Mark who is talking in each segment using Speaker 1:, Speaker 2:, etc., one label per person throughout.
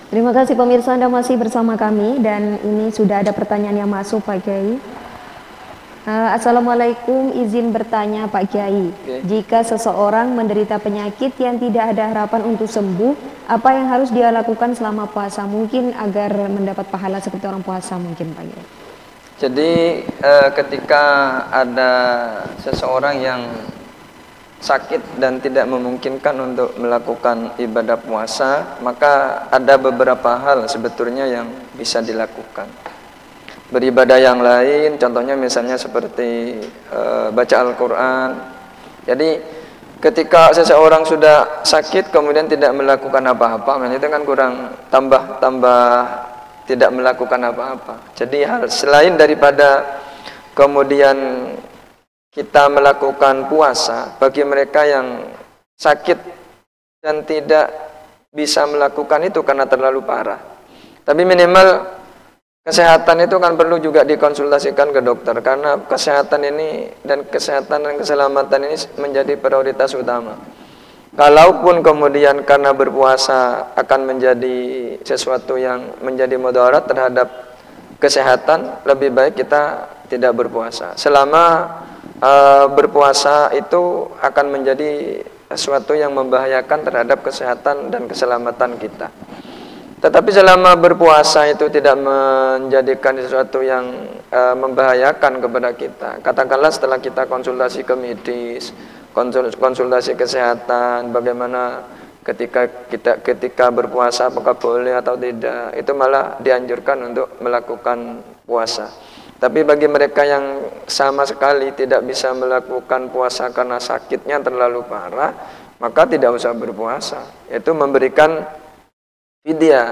Speaker 1: Terima kasih pemirsa, Anda masih bersama kami dan ini sudah ada pertanyaan yang masuk Pak Kiai. Assalamualaikum, izin bertanya Pak Kiai. Jika seseorang menderita penyakit yang tidak ada harapan untuk sembuh, apa yang harus dia lakukan selama puasa mungkin agar mendapat pahala seperti orang puasa mungkin Pak Kiai?
Speaker 2: Jadi ketika ada seseorang yang sakit dan tidak memungkinkan untuk melakukan ibadah puasa, maka ada beberapa hal sebetulnya yang bisa dilakukan. Beribadah yang lain, contohnya misalnya seperti baca Al-Quran. Jadi ketika seseorang sudah sakit kemudian tidak melakukan apa-apa, itu kan kurang, tambah tidak melakukan apa-apa. Jadi hal selain daripada kemudian kita melakukan puasa, bagi mereka yang sakit dan tidak bisa melakukan itu karena terlalu parah, tapi minimal kesehatan itu kan perlu juga dikonsultasikan ke dokter, karena kesehatan ini dan kesehatan dan keselamatan ini menjadi prioritas utama. Kalaupun kemudian karena berpuasa akan menjadi sesuatu yang menjadi mudarat terhadap kesehatan, lebih baik kita tidak berpuasa. Selama berpuasa itu akan menjadi sesuatu yang membahayakan terhadap kesehatan dan keselamatan kita. Tetapi selama berpuasa itu tidak menjadikan sesuatu yang membahayakan kepada kita. Katakanlah setelah kita konsultasi ke medis, konsultasi kesehatan, bagaimana ketika berpuasa apakah boleh atau tidak, itu malah dianjurkan untuk melakukan puasa. Tapi bagi mereka yang sama sekali tidak bisa melakukan puasa karena sakitnya terlalu parah, maka tidak usah berpuasa. Itu memberikan fidyah.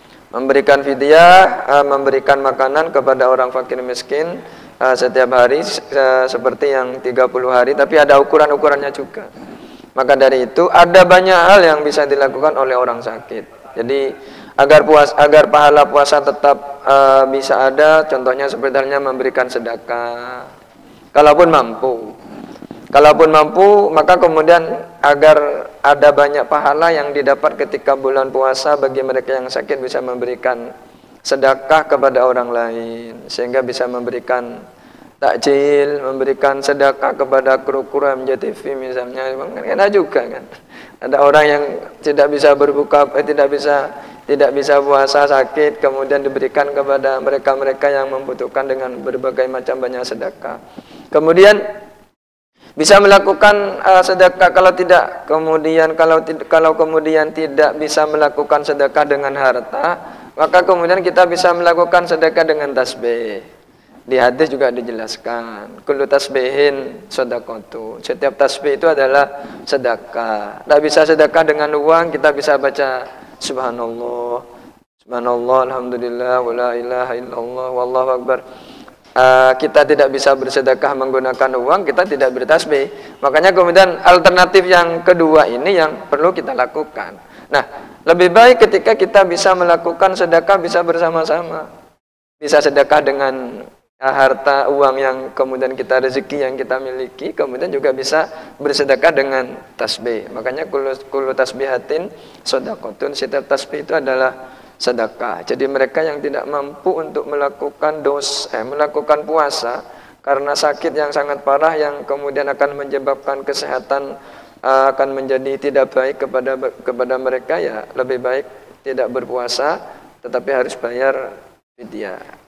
Speaker 2: Memberikan makanan kepada orang fakir miskin setiap hari seperti yang 30 hari, tapi ada ukuran-ukurannya juga. Maka dari itu ada banyak hal yang bisa dilakukan oleh orang sakit. Jadi agar pahala puasa tetap bisa ada, contohnya seperti halnya memberikan sedekah. Kalaupun mampu, maka kemudian agar ada banyak pahala yang didapat ketika bulan puasa, bagi mereka yang sakit bisa memberikan sedekah kepada orang lain, sehingga bisa memberikan takjil, memberikan sedekah kepada kru-kru MJTV misalnya. Enak juga kan. Ada orang yang tidak bisa berbuka, tidak bisa puasa, sakit, kemudian diberikan kepada mereka-mereka yang membutuhkan dengan berbagai macam banyak sedekah. Kemudian bisa melakukan sedekah kalau kemudian tidak bisa melakukan sedekah dengan harta, maka kemudian kita bisa melakukan sedekah dengan tasbih. Di hadis juga dijelaskan, kullu tasbihin shadaqatu. Setiap tasbih itu adalah sedekah. Tidak bisa sedekah dengan uang, kita bisa baca subhanallah, subhanallah, alhamdulillah, wala ilaha illallah, wallahu akbar. Kita tidak bisa bersedekah menggunakan uang, kita tidak bertasbih. Makanya kemudian alternatif yang kedua ini yang perlu kita lakukan. Nah, lebih baik ketika kita bisa melakukan sedekah bisa bersama-sama. Bisa sedekah dengan harta uang yang kemudian kita rezeki yang kita miliki, kemudian juga bisa bersedekah dengan tasbih. Makanya kullu tasbihatin shadaqatun, setiap tasbih itu adalah sedekah. Jadi mereka yang tidak mampu untuk melakukan melakukan puasa karena sakit yang sangat parah yang kemudian akan menyebabkan kesehatan akan menjadi tidak baik kepada mereka, ya lebih baik tidak berpuasa, tetapi harus bayar fidyah.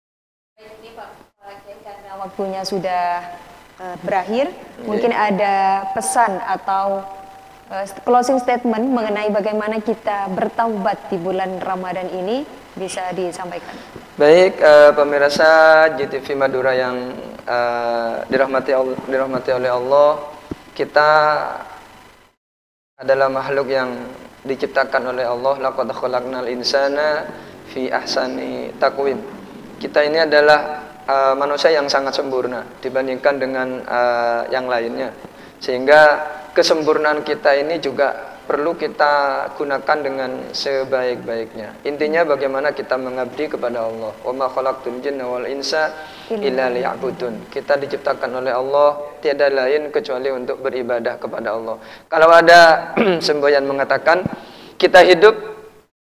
Speaker 1: Karena waktunya sudah berakhir, mungkin ada pesan atau closing statement mengenai bagaimana kita bertaubat di bulan Ramadan ini bisa disampaikan.
Speaker 2: Baik, pemirsa JTV Madura yang dirahmati oleh Allah, kita adalah makhluk yang diciptakan oleh Allah. Laqad khalaqnal insana fi ahsani taqwim. Kita ini adalah manusia yang sangat sempurna dibandingkan dengan yang lainnya, sehingga kesempurnaan kita ini juga perlu kita gunakan dengan sebaik-baiknya. Intinya bagaimana kita mengabdi kepada Allah. Wa ma khalaqtul jinna wal insa illa liya'budun. Kita diciptakan oleh Allah tiada lain kecuali untuk beribadah kepada Allah. Kalau ada semboyan mengatakan kita hidup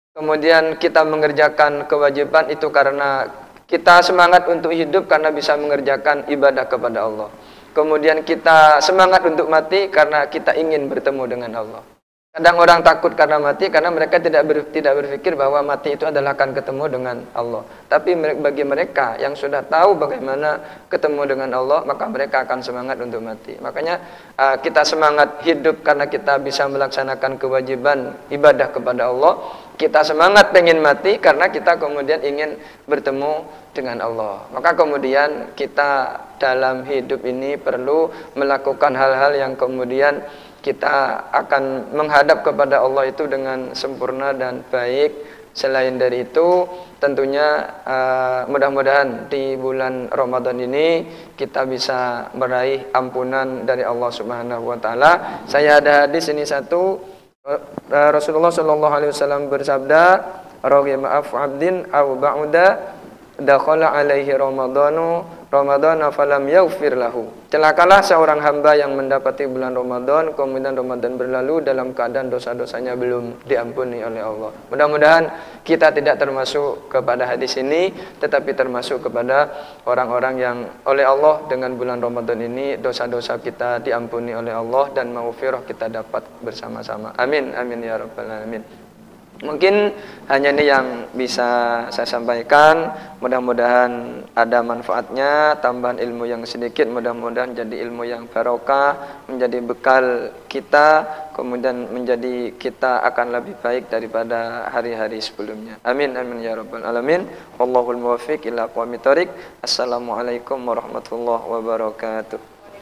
Speaker 2: Kemudian kita mengerjakan kewajiban itu karena kita semangat untuk hidup karena bisa mengerjakan ibadah kepada Allah. Kemudian kita semangat untuk mati karena kita ingin bertemu dengan Allah. Kadang orang takut karena mati karena mereka tidak berpikir bahwa mati itu adalah akan ketemu dengan Allah. Tapi bagi mereka yang sudah tahu bagaimana ketemu dengan Allah, maka mereka akan semangat untuk mati. Makanya kita semangat hidup karena kita bisa melaksanakan kewajiban ibadah kepada Allah. Kita semangat pengen mati karena kita kemudian ingin bertemu dengan Allah. Maka kemudian kita dalam hidup ini perlu melakukan hal-hal yang kemudian kita akan menghadap kepada Allah itu dengan sempurna dan baik. Selain dari itu, tentunya mudah-mudahan di bulan Ramadan ini kita bisa meraih ampunan dari Allah Subhanahu wa taala. Saya ada hadis ini satu, Rasulullah sallallahu alaihi wasallam bersabda, "Raghima af 'abdin aw ba'da dakhala alaihi Ramadana falam yaghfir lahu." Celakalah seorang hamba yang mendapati bulan Ramadan, kemudian Ramadan berlalu dalam keadaan dosa-dosanya belum diampuni oleh Allah. Mudah-mudahan kita tidak termasuk kepada hadis ini, tetapi termasuk kepada orang-orang yang oleh Allah dengan bulan Ramadan ini dosa-dosa kita diampuni oleh Allah dan maghfirah kita dapat bersama-sama. Amin, amin ya rabbal alamin. Mungkin hanya ini yang bisa saya sampaikan. Mudah-mudahan ada manfaatnya, tambahan ilmu yang sedikit, mudah-mudahan jadi ilmu yang barokah, menjadi bekal kita, kemudian menjadi kita akan lebih baik daripada hari-hari sebelumnya. Amin, amin ya rabbal alamin. Wallahul muwaffiq ila aqwamit thoriq. Assalamualaikum warahmatullahi wabarakatuh.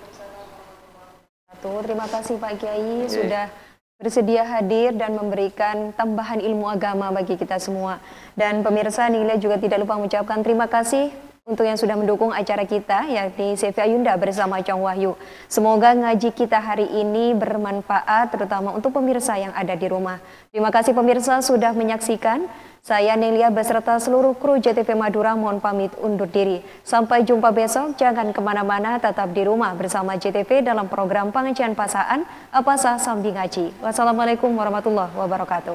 Speaker 1: Terima kasih Pak Kiai sudah bersedia hadir dan memberikan tambahan ilmu agama bagi kita semua. Dan pemirsa, Nila juga tidak lupa mengucapkan terima kasih untuk yang sudah mendukung acara kita, yakni CV Ayunda bersama Chong Wahyu. Semoga ngaji kita hari ini bermanfaat, terutama untuk pemirsa yang ada di rumah. Terima kasih pemirsa sudah menyaksikan. Saya Nelia beserta seluruh kru JTV Madura mohon pamit undur diri. Sampai jumpa besok, jangan kemana-mana, tetap di rumah bersama JTV dalam program pengajian pasaan, Apasa Sambil Ngaji. Wassalamualaikum warahmatullahi wabarakatuh.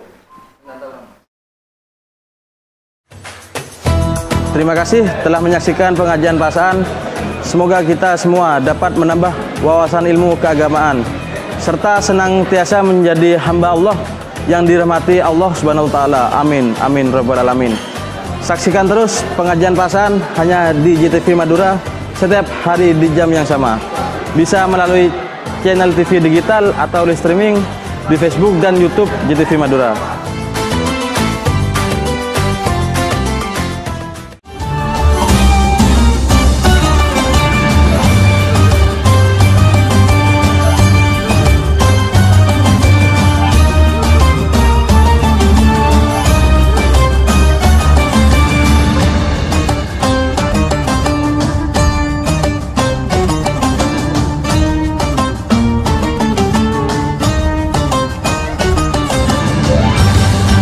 Speaker 3: Terima kasih telah menyaksikan pengajian pasaan. Semoga kita semua dapat menambah wawasan ilmu keagamaan, serta senantiasa menjadi hamba Allah yang dirahmati Allah Subhanahu wa taala. Amin, amin rabbal alamin. Saksikan terus pengajian pasaan hanya di JTV Madura setiap hari di jam yang sama. Bisa melalui channel TV digital atau live streaming di Facebook dan YouTube JTV Madura.